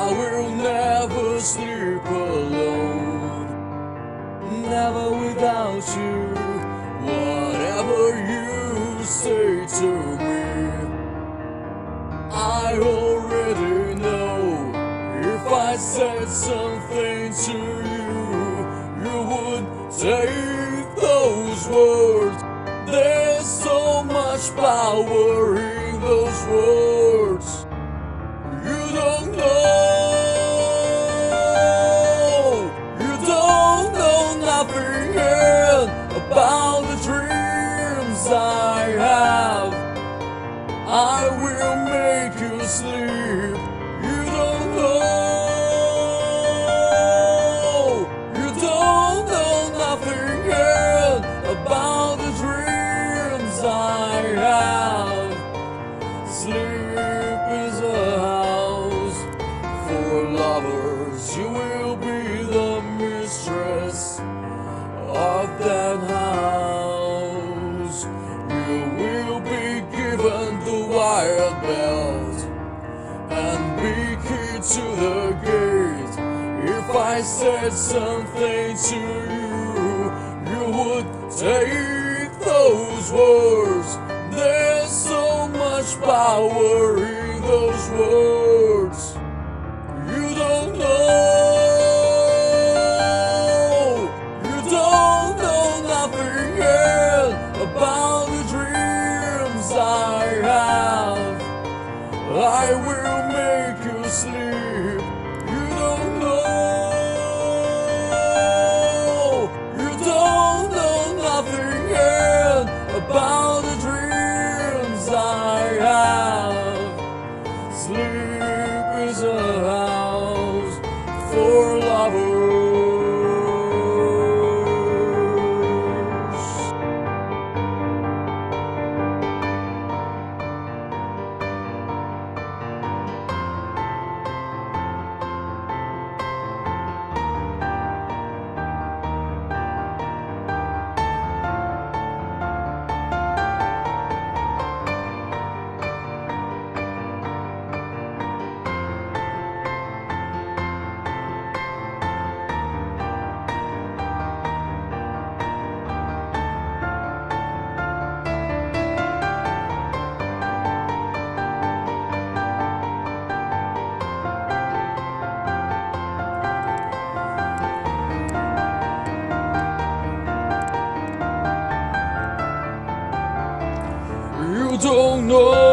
I will never sleep alone, never without you. Whatever you say to me, I already know. If I said something to you, you would take those words. There's so much power in those words. You don't know nothing about the dreams I have. I will make you sleep. You don't know nothing about the dreams I have. Sleep is a house for lovers. You will be the mistress of that house. You will be given the wire belt and be key to the gate. If I said something to you, you would take those words. There's so much power in those words. You don't know nothing about the dreams I have. I will make you sleep. You don't know nothing about the dreams I have. Sleep is a house for lovers. You don't know